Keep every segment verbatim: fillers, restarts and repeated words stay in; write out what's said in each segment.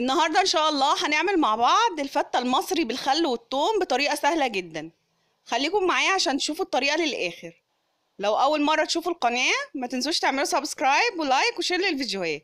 النهاردة إن شاء الله هنعمل مع بعض الفتة المصري بالخل والثوم بطريقة سهلة جدا. خليكم معايا عشان تشوفوا الطريقة للآخر. لو أول مرة تشوفوا القناة ما تنسوش تعملوا سبسكرايب ولايك وشير للفيديوهات.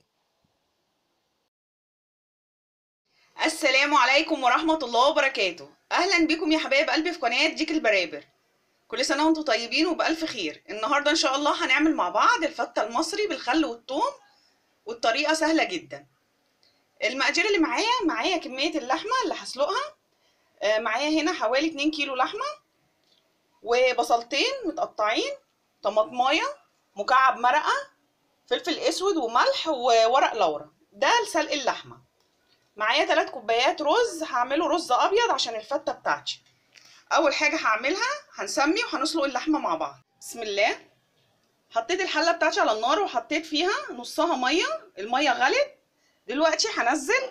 السلام عليكم ورحمة الله وبركاته. أهلا بكم يا حبايب قلبي في قناة ديك البرابر. كل سنة وانتم طيبين وبألف خير. النهاردة إن شاء الله هنعمل مع بعض الفتة المصري بالخل والثوم والطريقة سهلة جدا. المقادير اللي معايا معايا كمية اللحمة اللي هسلقها. معايا هنا حوالي اتنين كيلو لحمة، وبصلتين متقطعين، طماطمايه، مكعب مرقة، فلفل اسود وملح وورق لورا. ده لسلق اللحمة. معايا تلات كوبايات رز، هعمله رز ابيض عشان الفتة بتاعتي. اول حاجة هعملها هنسمي وهنسلق اللحمة مع بعض. بسم الله. حطيت الحلة بتاعتي على النار وحطيت فيها نصها مية. المية غلت. دلوقتي هنزل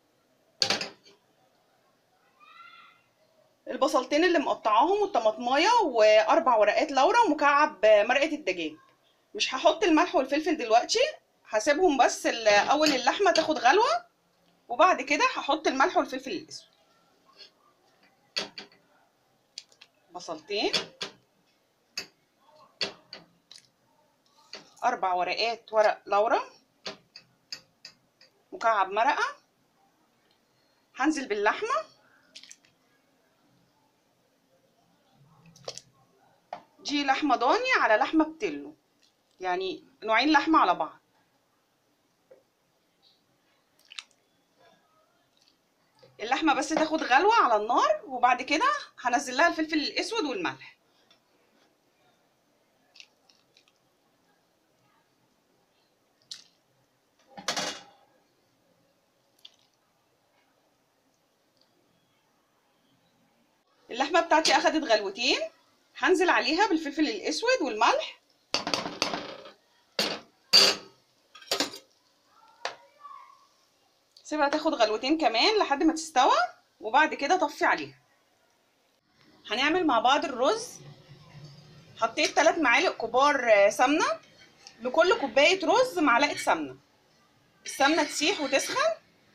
البصلتين اللي مقطعاهم والطماطمايه واربع ورقات لورا ومكعب مرقه الدجاج. مش هحط الملح والفلفل دلوقتي، هسيبهم بس اول اللحمه تاخد غلوه، وبعد كده هحط الملح والفلفل الاسود. بصلتين، اربع ورقات ورق لورا، مكعب مرقه. هنزل باللحمه. دي لحمه ضاني على لحمه بتلو، يعني نوعين لحمه على بعض. اللحمه بس تاخد غلوه على النار، وبعد كده هنزل لها الفلفل الاسود والملح. اللحمه بتاعتي اخدت غلوتين، هنزل عليها بالفلفل الاسود والملح. سيبها تاخد غلوتين كمان لحد ما تستوى، وبعد كده طفي عليها. هنعمل مع بعض الرز. حطيت ثلاث معالق كبار سمنه. لكل كوبايه رز معلقه سمنه. السمنه تسيح وتسخن.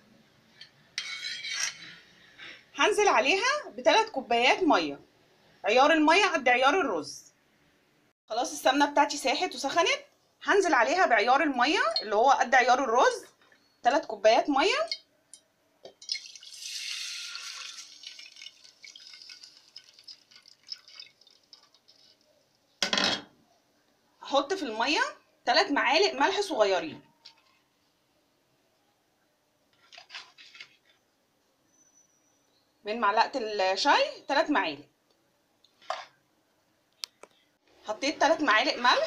هنزل عليها بثلاث كوبايات ميه. عيار الميه قد عيار الرز. خلاص السمنه بتاعتي ساحت وسخنت. هنزل عليها بعيار الميه اللي هو قد عيار الرز، ثلاث كوبايات ميه. هحط في الميه ثلاث معالق ملح صغيرين. من معلقه الشاي ثلاث معالق. حطيت ثلاث معالق ملح.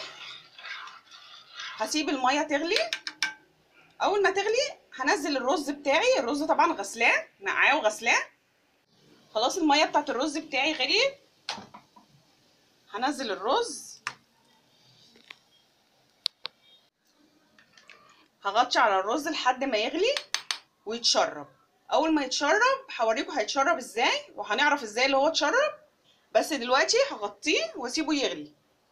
هسيب الميه تغلي. اول ما تغلي هنزل الرز بتاعي. الرز طبعا غسلاه، نقعاه وغسلاه. خلاص الميه بتاعت الرز بتاعي غليت. هنزل الرز. هغطي على الرز لحد ما يغلي ويتشرب. اول ما يتشرب هوريكم هيتشرب ازاي، وهنعرف ازاي اللي هو اتشرب. بس دلوقتي هغطيه واسيبه يغلي.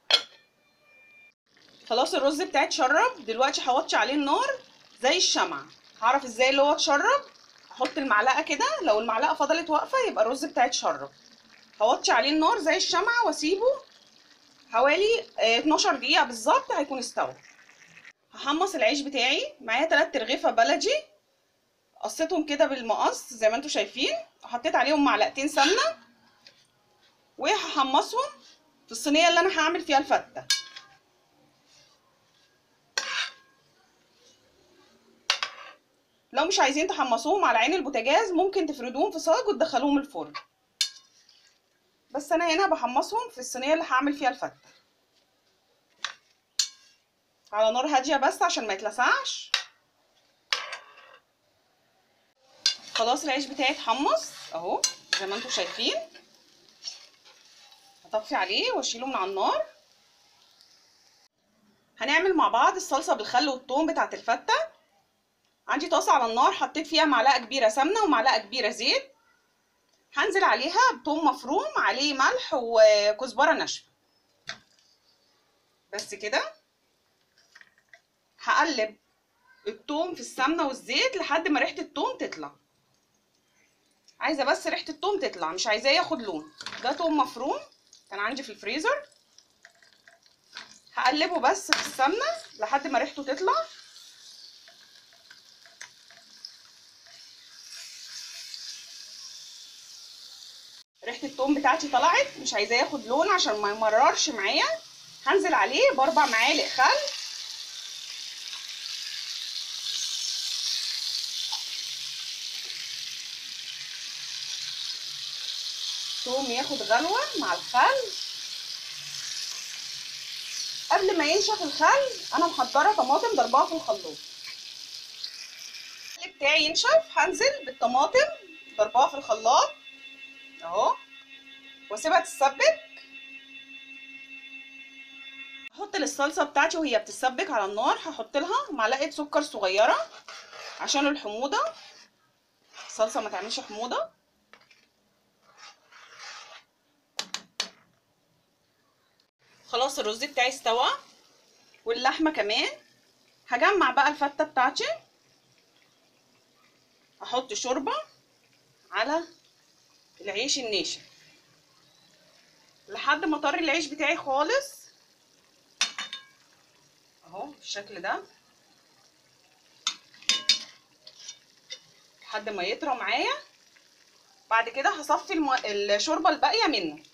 خلاص الرز بتاعي اتشرب. دلوقتي هوطي عليه النار زي الشمعة. هعرف ازاي اللي هو اتشرب. احط المعلقه كده، لو المعلقه فضلت واقفه يبقى الرز بتاعي اتشرب. هوطي عليه النار زي الشمعة واسيبه حوالي اتناشر دقيقه بالظبط هيكون استوى. هحمص العيش بتاعي. معايا تلات ترغيفه بلدي، قصيتهم كده بالمقص زي ما انتم شايفين. حطيت عليهم معلقتين سمنه، وهحمصهم في الصينيه اللي انا هعمل فيها الفته. لو مش عايزين تحمصوهم على عين البوتاجاز ممكن تفردوهم في صاج وتدخلوهم الفرن، بس انا هنا بحمصهم في الصينيه اللي هعمل فيها الفته على نار هاديه بس عشان ما يتلسعش. خلاص العيش بتاعي اتحمص اهو زي ما انتم شايفين. هطفي عليه واشيله من على النار. هنعمل مع بعض الصلصه بالخل والثوم بتاعه الفته. عندي طاسه على النار، حطيت فيها معلقه كبيره سمنه ومعلقه كبيره زيت. هنزل عليها بثوم مفروم، عليه ملح وكزبره ناشفه بس كده. هقلب التوم في السمنه والزيت لحد ما ريحه التوم تطلع. عايزه بس ريحه التوم تطلع، مش عايزاه ياخد لون. ده توم مفروم كان عندي في الفريزر، هقلبه بس في السمنه لحد ما ريحته تطلع. ريحه التوم بتاعتي طلعت، مش عايزاه ياخد لون عشان ما يمررش معايا. هنزل عليه باربع معالق خل، توم ياخد غلوه مع الخل. قبل ما ينشف الخل انا محضره طماطم ضربها في الخلاط. الخل بتاعي ينشف هنزل بالطماطم ضربها في الخلاط اهو، واسيبها تتسبك. هحط للصلصه بتاعتي وهي بتتسبك على النار، هحط لها معلقه سكر صغيره عشان الحموضه، الصلصه ما تعملش حموضه. خلاص الرز بتاعي استوى واللحمه كمان. هجمع بقى الفته بتاعتي، احط شوربه على العيش الناشف لحد ما اطري العيش بتاعي خالص اهو بالشكل ده، لحد ما يطرى معايا. بعد كده هصفي الم... الشوربه الباقيه منه.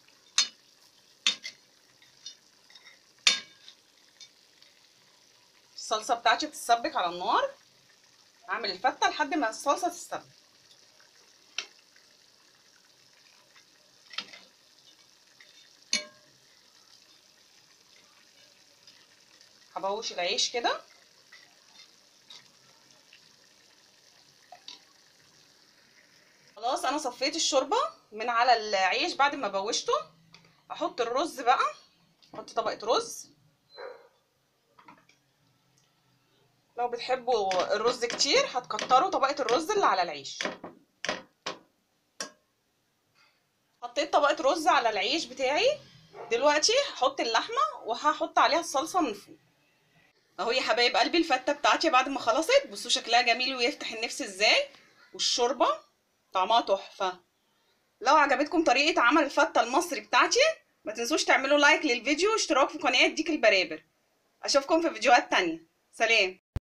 الصلصه بتاعتي بتتسبك على النار، هعمل الفته لحد ما الصلصه تتسبك. هبوش العيش كده. خلاص انا صفيت الشوربه من على العيش بعد ما بوشته. احط الرز بقى، احط طبقه رز. لو بتحبوا الرز كتير هتكتروا طبقه الرز اللي على العيش. حطيت طبقه رز على العيش بتاعي. دلوقتي هحط اللحمه وهحط عليها الصلصه من فوق اهو. يا حبايب قلبي الفته بتاعتي بعد ما خلصت بصوا شكلها جميل ويفتح النفس ازاي، والشوربه طعمها تحفه. لو عجبتكم طريقه عمل الفته المصري بتاعتي ما تنسوش تعملوا لايك للفيديو واشتراك في قناه ديك البرابر. اشوفكم في فيديوهات تانية. سلام.